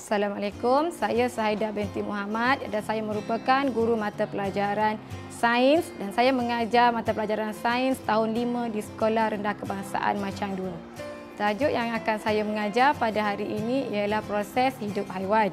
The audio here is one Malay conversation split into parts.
Assalamualaikum, saya Sahidah binti Muhammad dan saya merupakan guru mata pelajaran sains dan saya mengajar mata pelajaran sains tahun 5 di Sekolah Rendah Kebangsaan Machang 2. Tajuk yang akan saya mengajar pada hari ini ialah proses hidup haiwan.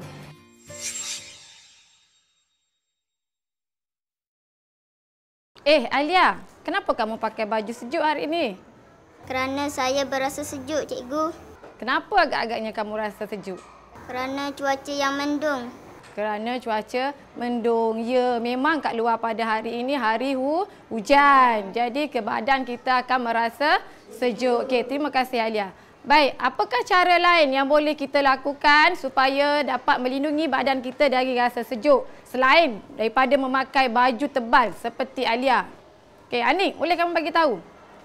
Alia, kenapa kamu pakai baju sejuk hari ini? Kerana saya berasa sejuk, cikgu. Kenapa agak-agaknya kamu rasa sejuk? Kerana cuaca yang mendung. Kerana cuaca mendung. Ya, memang kat luar pada hari ini hari hujan. Jadi ke badan kita akan merasa sejuk. Okey, terima kasih Alia. Baik, apakah cara lain yang boleh kita lakukan supaya dapat melindungi badan kita dari rasa sejuk selain daripada memakai baju tebal seperti Alia? Okey, Anik, boleh kamu bagi tahu?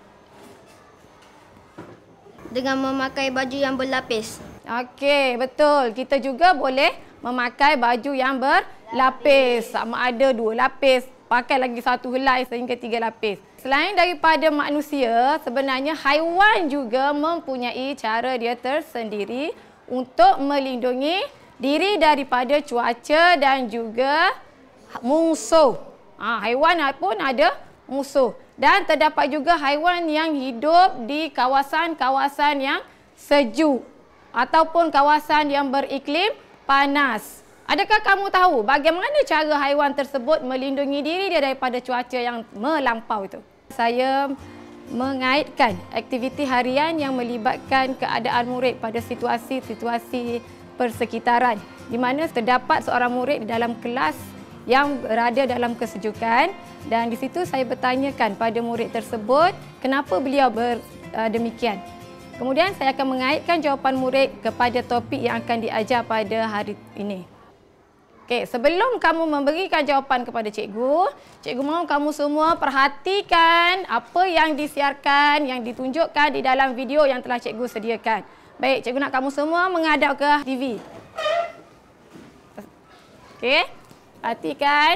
Dengan memakai baju yang berlapis. Okey, betul. Kita juga boleh memakai baju yang berlapis. Sama ada 2 lapis, pakai lagi 1 helai sehingga 3 lapis. Selain daripada manusia, sebenarnya haiwan juga mempunyai cara dia tersendiri untuk melindungi diri daripada cuaca dan juga musuh. Haiwan pun ada musuh. Dan terdapat juga haiwan yang hidup di kawasan-kawasan yang sejuk ataupun kawasan yang beriklim panas. Adakah kamu tahu bagaimana cara haiwan tersebut melindungi diri dia daripada cuaca yang melampau itu? Saya mengaitkan aktiviti harian yang melibatkan keadaan murid pada situasi-situasi persekitaran di mana terdapat seorang murid di dalam kelas yang berada dalam kesejukan dan di situ saya bertanyakan pada murid tersebut kenapa beliau demikian. Kemudian saya akan mengaitkan jawapan murid kepada topik yang akan diajar pada hari ini. Okey, sebelum kamu memberikan jawapan kepada cikgu, cikgu mahu kamu semua perhatikan apa yang disiarkan, yang ditunjukkan di dalam video yang telah cikgu sediakan. Baik, cikgu nak kamu semua menghadap ke TV. Okey, perhatikan.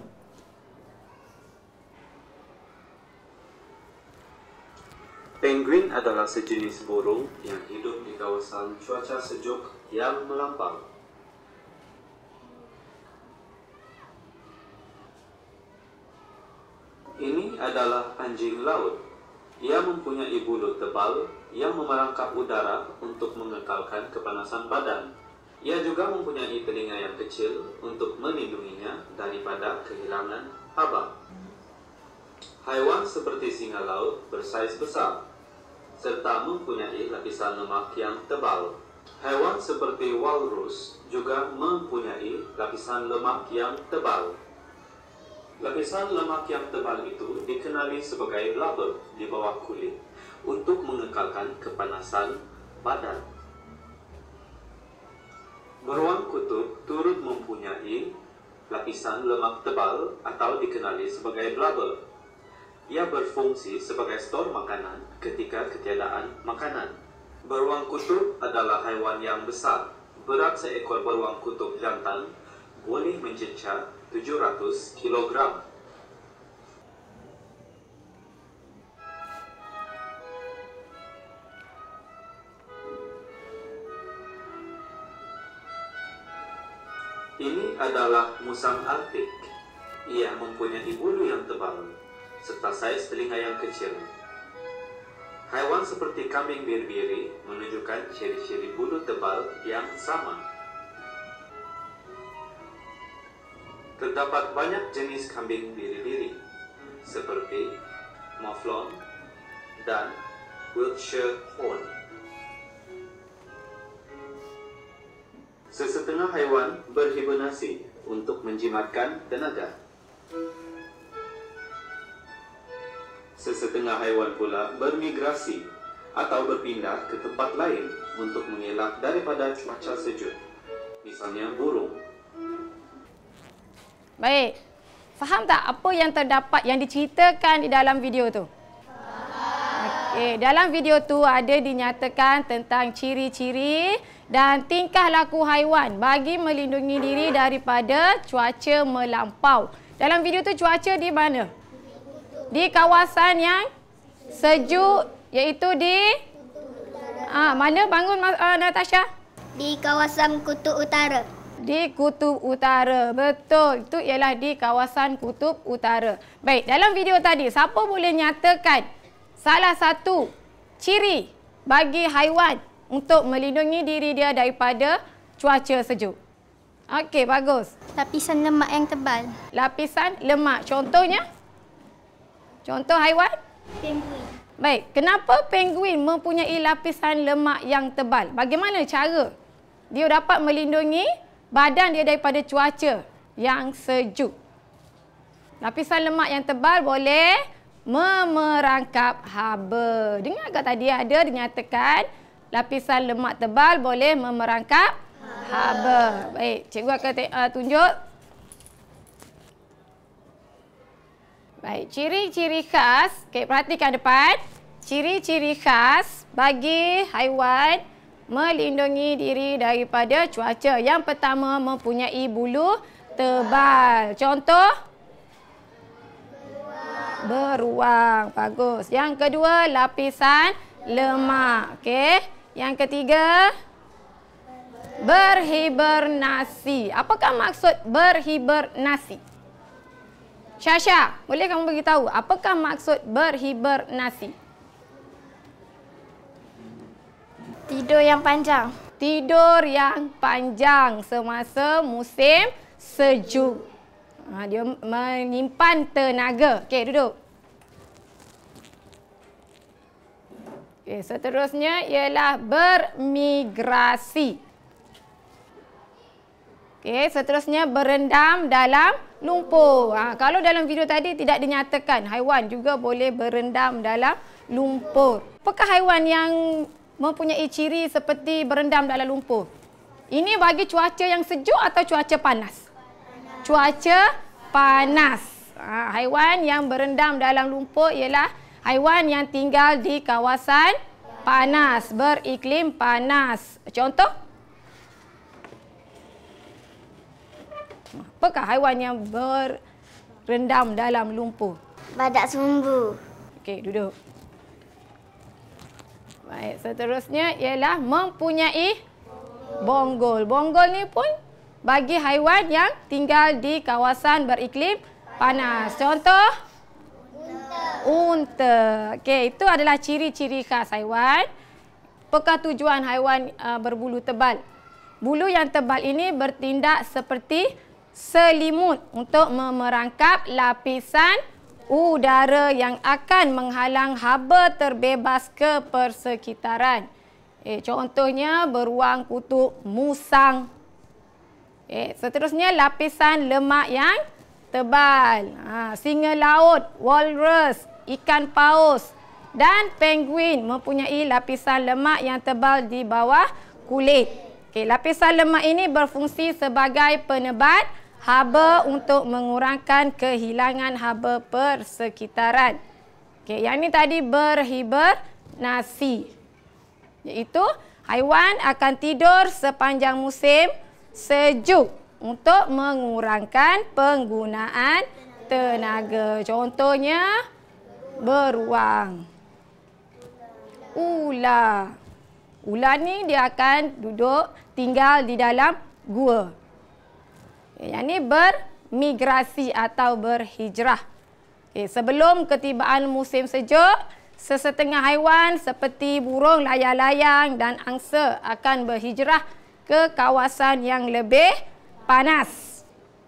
Penguin adalah sejenis burung yang hidup di kawasan cuaca sejuk yang melampau. Ini adalah anjing laut. Ia mempunyai bulu tebal yang memerangkap udara untuk mengekalkan kepanasan badan. Ia juga mempunyai telinga yang kecil untuk melindunginya daripada kehilangan haba. Haiwan seperti singa laut bersaiz besar serta mempunyai lapisan lemak yang tebal. Haiwan seperti walrus juga mempunyai lapisan lemak yang tebal. Lapisan lemak yang tebal itu dikenali sebagai blubber di bawah kulit untuk mengekalkan kepanasan badan. Beruang kutub turut mempunyai lapisan lemak tebal atau dikenali sebagai blubber. Ia berfungsi sebagai stor makanan ketika ketiadaan makanan. Beruang kutub adalah haiwan yang besar. Berat seekor beruang kutub jantan boleh mencecah 700 kg. Ini adalah musang Arktik. Ia mempunyai bulu yang tebal serta saiz telinga yang kecil. Haiwan seperti kambing biri-biri menunjukkan ciri-ciri bulu tebal yang sama. Terdapat banyak jenis kambing biri-biri seperti Mouflon dan Wiltshire Horn. Sesetengah haiwan berhibernasi untuk menjimatkan tenaga. Sesetengah haiwan pula bermigrasi atau berpindah ke tempat lain untuk mengelak daripada cuaca sejuk. Misalnya burung. Baik. Faham tak apa yang terdapat yang diceritakan di dalam video tu? Okey, dalam video tu ada dinyatakan tentang ciri-ciri dan tingkah laku haiwan bagi melindungi diri daripada cuaca melampau. Dalam video tu cuaca di mana? Di kawasan yang sejuk, iaitu di mana bangun Natasha? Di kawasan Kutub Utara. Di Kutub Utara. Betul. Itu ialah di kawasan Kutub Utara. Baik, dalam video tadi, siapa boleh nyatakan salah satu ciri bagi haiwan untuk melindungi diri dia daripada cuaca sejuk? Okey, bagus. Lapisan lemak yang tebal. Lapisan lemak. Contohnya? Contoh haiwan? Penguin. Baik, kenapa penguin mempunyai lapisan lemak yang tebal? Bagaimana cara dia dapat melindungi badan dia daripada cuaca yang sejuk? Lapisan lemak yang tebal boleh memerangkap haba. Dengar tak tadi ada dinyatakan lapisan lemak tebal boleh memerangkap haba. Baik, cikgu akan tunjuk. Baik, ciri-ciri khas. Okey, perhatikan depan. Ciri-ciri khas bagi haiwan melindungi diri daripada cuaca. Yang pertama, mempunyai bulu tebal. Contoh? Beruang. Bagus. Yang kedua, lapisan lemak. Okey. Yang ketiga, berhibernasi. Apakah maksud berhibernasi? Syasha, boleh kamu beritahu apakah maksud berhibernasi? Tidur yang panjang. Tidur yang panjang semasa musim sejuk. Dia menyimpan tenaga. Okey, duduk. Okey, seterusnya ialah bermigrasi. Okey, seterusnya berendam dalam lumpur. Kalau dalam video tadi tidak dinyatakan, haiwan juga boleh berendam dalam lumpur. Apakah haiwan yang mempunyai ciri seperti berendam dalam lumpur? Ini bagi cuaca yang sejuk atau cuaca panas? Cuaca panas. Haiwan yang berendam dalam lumpur ialah haiwan yang tinggal di kawasan panas, beriklim panas. Contoh? Apakah haiwan yang berendam dalam lumpur? Badak sumbu. Okey, duduk. Baik, seterusnya ialah mempunyai bonggol. Bonggol ni pun bagi haiwan yang tinggal di kawasan beriklim panas. Contoh? Unta. Okey, itu adalah ciri-ciri khas haiwan. Apakah tujuan haiwan berbulu tebal? Bulu yang tebal ini bertindak seperti selimut untuk memerangkap lapisan udara yang akan menghalang haba terbebas ke persekitaran. Contohnya beruang kutub musang. Seterusnya lapisan lemak yang tebal. Singa laut, walrus, ikan paus dan penguin mempunyai lapisan lemak yang tebal di bawah kulit. Lapisan lemak ini berfungsi sebagai penebat haba untuk mengurangkan kehilangan haba persekitaran. Yang ini tadi berhibernasi. Iaitu haiwan akan tidur sepanjang musim sejuk untuk mengurangkan penggunaan tenaga. Contohnya beruang. Ular. Ular ni dia akan duduk tinggal di dalam gua. Yang ini bermigrasi atau berhijrah. Sebelum ketibaan musim sejuk, sesetengah haiwan seperti burung layang-layang dan angsa akan berhijrah ke kawasan yang lebih panas.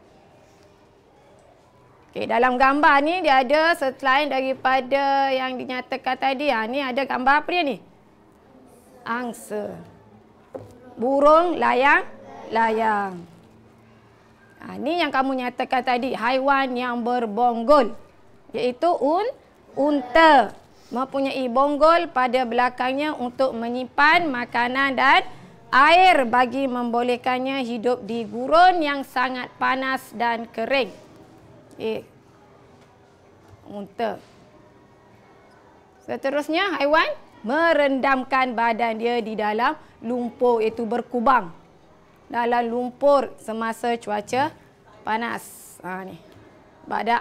Dalam gambar ni dia ada selain daripada yang dinyatakan tadi, ni ada gambar apa dia ni? Angsa. Burung layang-layang. Ini yang kamu nyatakan tadi, haiwan yang berbonggol. Iaitu unta. Mempunyai bonggol pada belakangnya untuk menyimpan makanan dan air bagi membolehkannya hidup di gurun yang sangat panas dan kering. Unta. Seterusnya, haiwan merendamkan badan dia di dalam lumpur, iaitu berkubang dalam lumpur semasa cuaca panas. Ni badak.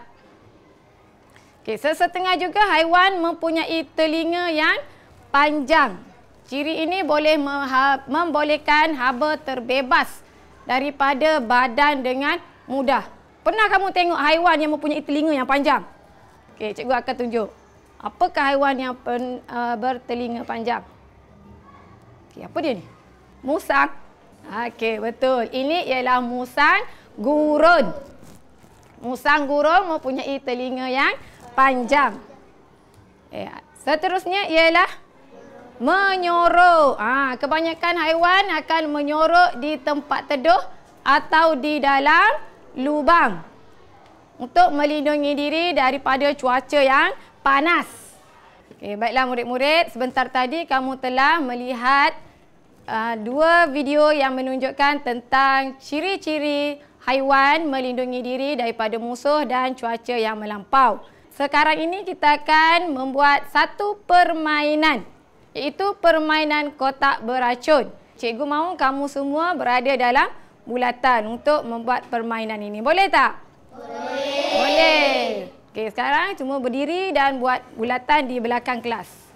Sesetengah juga haiwan mempunyai telinga yang panjang Ciri ini boleh membolehkan haba terbebas daripada badan dengan mudah. Pernah kamu tengok haiwan yang mempunyai telinga yang panjang? Okey, cikgu akan tunjuk. Apakah haiwan yang bertelinga panjang? Okey, apa dia ni? Musang. Okey, betul. Ini ialah musang gurun. Musang gurun mempunyai telinga yang panjang. Seterusnya ialah menyorok. Kebanyakan haiwan akan menyorok di tempat teduh atau di dalam lubang untuk melindungi diri daripada cuaca yang panas. Okey, baiklah murid-murid, sebentar tadi kamu telah melihat dua video yang menunjukkan tentang ciri-ciri haiwan melindungi diri daripada musuh dan cuaca yang melampau. Sekarang ini kita akan membuat satu permainan, iaitu permainan kotak beracun. Cikgu mahu kamu semua berada dalam bulatan untuk membuat permainan ini. Boleh tak? Boleh. Boleh. Okey, sekarang cuma berdiri dan buat bulatan di belakang kelas.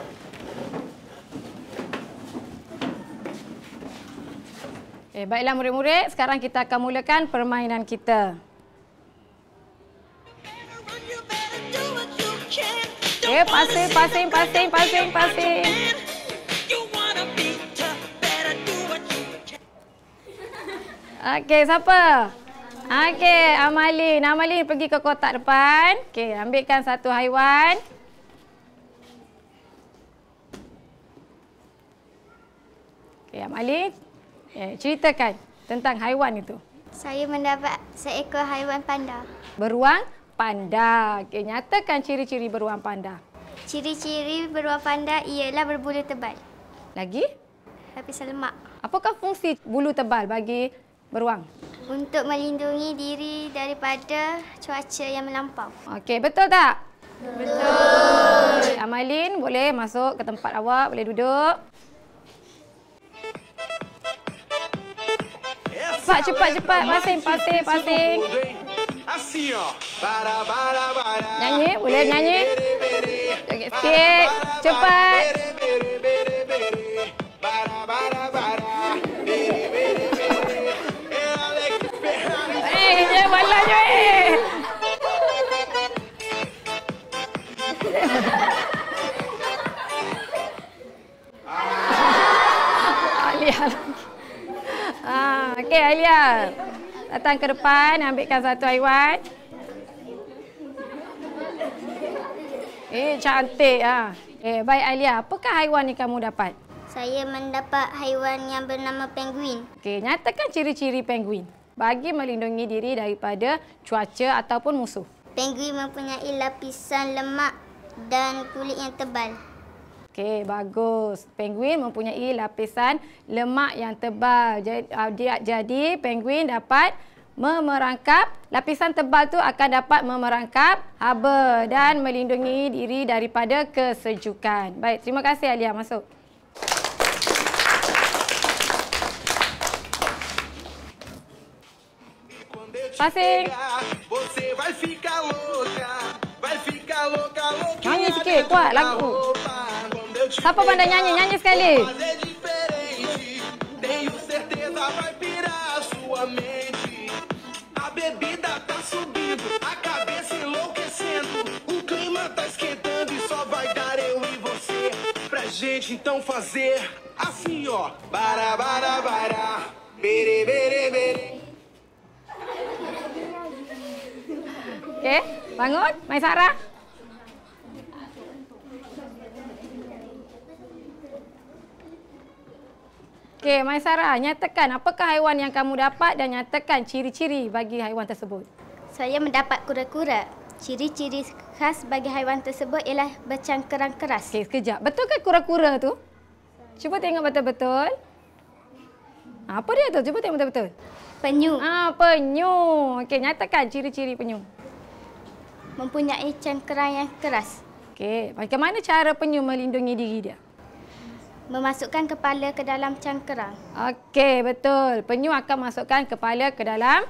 Baiklah murid-murid, sekarang kita akan mulakan permainan kita. Pasing. Okey, siapa? Okey, Amalin. Amalin pergi ke kotak depan. Okey, ambilkan satu haiwan. Okey, Amalin. Ceritakan tentang haiwan itu. Saya mendapat seekor haiwan panda. Beruang panda. Okey, nyatakan ciri-ciri beruang panda. Ciri-ciri beruang panda ialah berbulu tebal. Lagi? Lapisan lemak. Apakah fungsi bulu tebal bagi beruang? Untuk melindungi diri daripada cuaca yang melampau. Okey, betul tak? Betul. Amalin boleh masuk ke tempat awak, boleh duduk. Cepat. Pasing. Nyanyi, boleh nyanyi. Sikit, cepat. Jangan balas je. Alia. Okey, Alia. Datang ke depan, ambilkan satu haiwan. Cantik. Baik Alia, apakah haiwan yang kamu dapat? Saya mendapat haiwan yang bernama penguin. Okey, nyatakan ciri-ciri penguin bagi melindungi diri daripada cuaca ataupun musuh. Penguin mempunyai lapisan lemak dan kulit yang tebal. Okey, bagus. Penguin mempunyai lapisan lemak yang tebal. Jadi penguin dapat memerangkap, lapisan tebal tu akan dapat memerangkap haba dan melindungi diri daripada kesejukan. Baik, terima kasih Alia. Masuk. Pasing. Nyanyi sikit, kuat lagu. Siapa pandai nyanyi? Nyanyi sekali. Gente, então fazer assim, ó. Bara, bara, bara. Bere, bere, bere. Okey, bangun. Maisara. Okey, Maisara, nyatakan apakah haiwan yang kamu dapat dan nyatakan ciri-ciri bagi haiwan tersebut. Saya mendapat kura-kura. Ciri-ciri khas bagi haiwan tersebut ialah bercangkerang keras. Okey, sekejap. Betul ke kura-kura tu? Cuba tengok betul-betul. Apa dia tu? Cuba tengok betul-betul. Penyu. Penyu. Okey, nyatakan ciri-ciri penyu. Mempunyai cangkerang yang keras. Okey, bagaimana cara penyu melindungi diri dia? Memasukkan kepala ke dalam cangkerang. Okey, betul. Penyu akan masukkan kepala ke dalam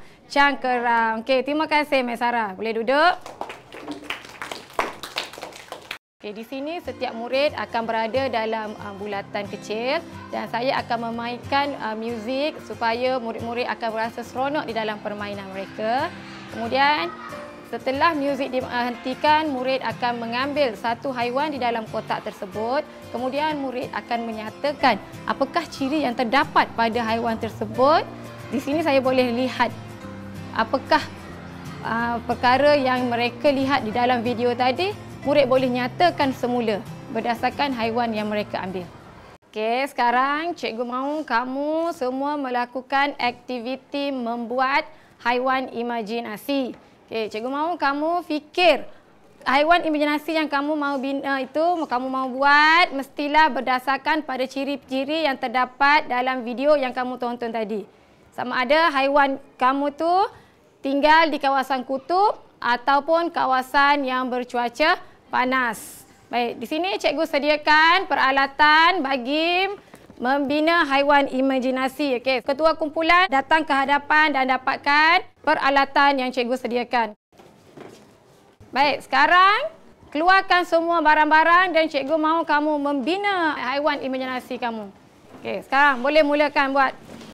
cangkerang. Okey, terima kasih Mek Sarah. Boleh duduk. Okey, di sini setiap murid akan berada dalam bulatan kecil dan saya akan memainkan muzik supaya murid-murid akan berasa seronok di dalam permainan mereka. Kemudian setelah muzik dihentikan, murid akan mengambil satu haiwan di dalam kotak tersebut. Kemudian murid akan menyatakan apakah ciri yang terdapat pada haiwan tersebut. Di sini saya boleh lihat apakah perkara yang mereka lihat di dalam video tadi. Murid boleh nyatakan semula berdasarkan haiwan yang mereka ambil. Okey, sekarang cikgu mahu kamu semua melakukan aktiviti membuat haiwan imajinasi. Okey, cikgu mahu kamu fikir haiwan imajinasi yang kamu mahu bina itu, kamu mahu buat mestilah berdasarkan pada ciri-ciri yang terdapat dalam video yang kamu tonton tadi. Sama ada haiwan kamu tu tinggal di kawasan kutub ataupun kawasan yang bercuaca panas. Baik, di sini cikgu sediakan peralatan bagi membina haiwan imajinasi. Okey, ketua kumpulan datang ke hadapan dan dapatkan peralatan yang cikgu sediakan. Baik, sekarang keluarkan semua barang-barang dan cikgu mahu kamu membina haiwan imajinasi kamu. Okey, sekarang boleh mulakan buat.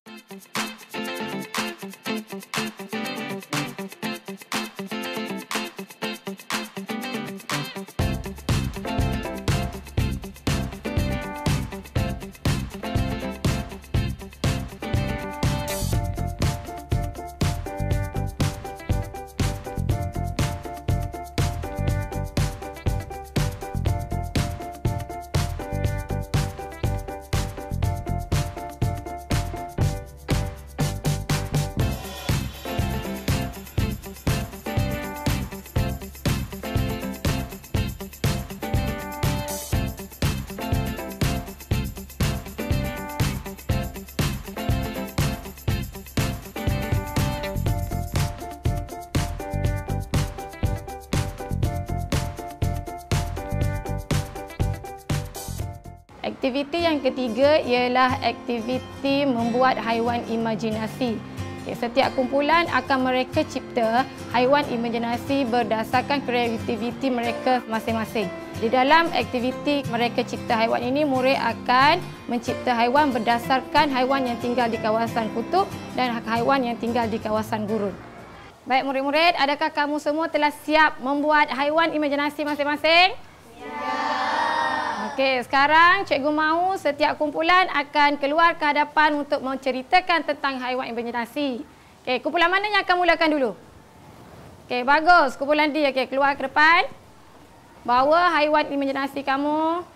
Aktiviti yang ketiga ialah aktiviti membuat haiwan imajinasi. Setiap kumpulan akan mereka cipta haiwan imajinasi berdasarkan kreativiti mereka masing-masing. Di dalam aktiviti mereka cipta haiwan ini, murid akan mencipta haiwan berdasarkan haiwan yang tinggal di kawasan kutub dan haiwan yang tinggal di kawasan gurun. Baik murid-murid, adakah kamu semua telah siap membuat haiwan imajinasi masing-masing? Ya. Okey, sekarang cikgu mahu setiap kumpulan akan keluar ke hadapan untuk menceritakan tentang haiwan imajinasi. Okey, kumpulan mana yang akan mulakan dulu? Okey, bagus. Kumpulan D, okey, keluar ke depan. Bawa haiwan imajinasi kamu.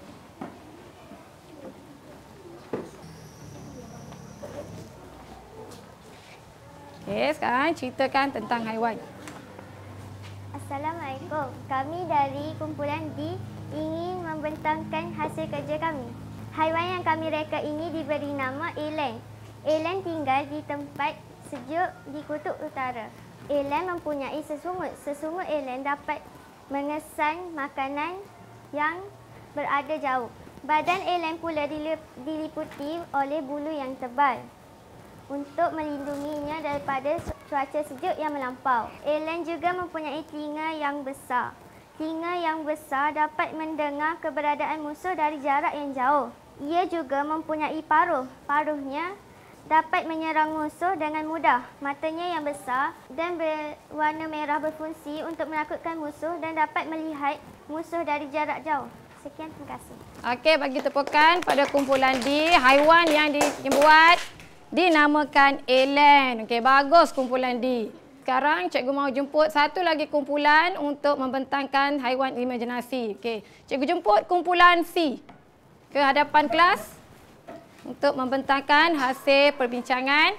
Okey, sekarang ceritakan tentang haiwan. Assalamualaikum. Kami dari kumpulan D ingin membentangkan hasil kerja kami. Haiwan yang kami reka ini diberi nama eland. Eland tinggal di tempat sejuk di kutub utara. Eland mempunyai sesungut. Sesungut eland dapat mengesan makanan yang berada jauh. Badan eland pula diliputi oleh bulu yang tebal untuk melindunginya daripada cuaca sejuk yang melampau. Eland juga mempunyai telinga yang besar. Telinga yang besar dapat mendengar keberadaan musuh dari jarak yang jauh. Ia juga mempunyai paruh. Paruhnya dapat menyerang musuh dengan mudah. Matanya yang besar dan berwarna merah berfungsi untuk menakutkan musuh dan dapat melihat musuh dari jarak jauh. Sekian, terima kasih. Okey, bagi tepukan pada kumpulan D. Haiwan yang dibuat dinamakan eland. Okey, bagus kumpulan D. Sekarang cikgu mahu jemput satu lagi kumpulan untuk membentangkan haiwan imajinasi. Okey, cikgu jemput kumpulan C ke hadapan kelas untuk membentangkan hasil perbincangan.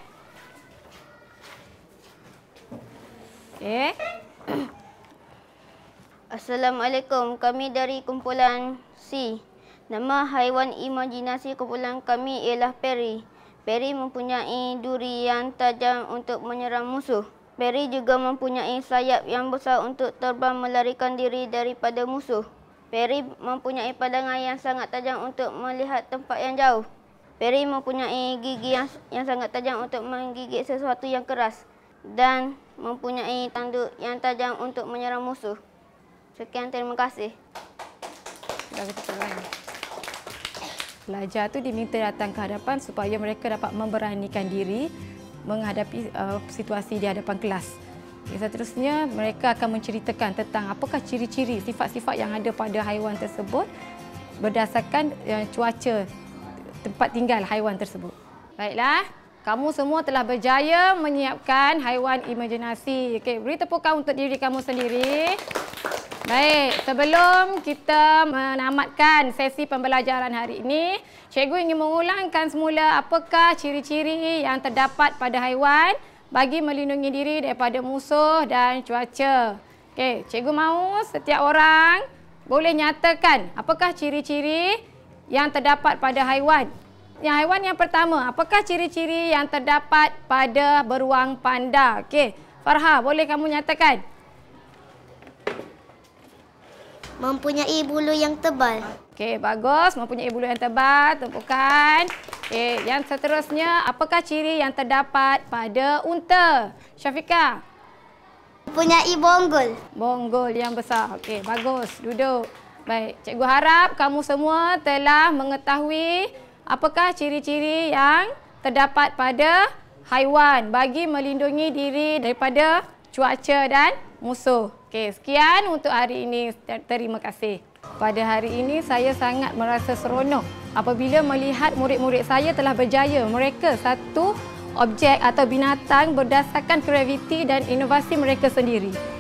Okey. Assalamualaikum. Kami dari kumpulan C. Nama haiwan imajinasi kumpulan kami ialah Peri. Peri mempunyai duri yang tajam untuk menyerang musuh. Peri juga mempunyai sayap yang besar untuk terbang melarikan diri daripada musuh. Peri mempunyai pandangan yang sangat tajam untuk melihat tempat yang jauh. Peri mempunyai gigi yang sangat tajam untuk menggigit sesuatu yang keras dan mempunyai tanduk yang tajam untuk menyerang musuh. Sekian, terima kasih. Dah terang. Pelajar tu diminta datang ke hadapan supaya mereka dapat memberanikan diri menghadapi situasi di hadapan kelas. Seterusnya, mereka akan menceritakan tentang apakah ciri-ciri, sifat-sifat yang ada pada haiwan tersebut berdasarkan cuaca tempat tinggal haiwan tersebut. Baiklah, kamu semua telah berjaya menyiapkan haiwan imajinasi. Okey, beri tepukan untuk diri kamu sendiri. Baik, sebelum kita menamatkan sesi pembelajaran hari ini, cikgu ingin mengulangkan semula apakah ciri-ciri yang terdapat pada haiwan bagi melindungi diri daripada musuh dan cuaca. Okey, cikgu mahu setiap orang boleh nyatakan apakah ciri-ciri yang terdapat pada haiwan. Yang haiwan yang pertama, apakah ciri-ciri yang terdapat pada beruang panda? Okey, Farha, boleh kamu nyatakan? Mempunyai bulu yang tebal. Okey, bagus. Mempunyai bulu yang tebal. Tumpukan. Okey, yang seterusnya, apakah ciri yang terdapat pada unta? Syafiqah. Mempunyai bonggol. Bonggol yang besar. Okey, bagus. Duduk. Baik, cikgu harap kamu semua telah mengetahui apakah ciri-ciri yang terdapat pada haiwan bagi melindungi diri daripada cuaca dan musuh. Okey, sekian untuk hari ini. Terima kasih. Pada hari ini saya sangat merasa seronok apabila melihat murid-murid saya telah berjaya mereka satu objek atau binatang berdasarkan kreativiti dan inovasi mereka sendiri.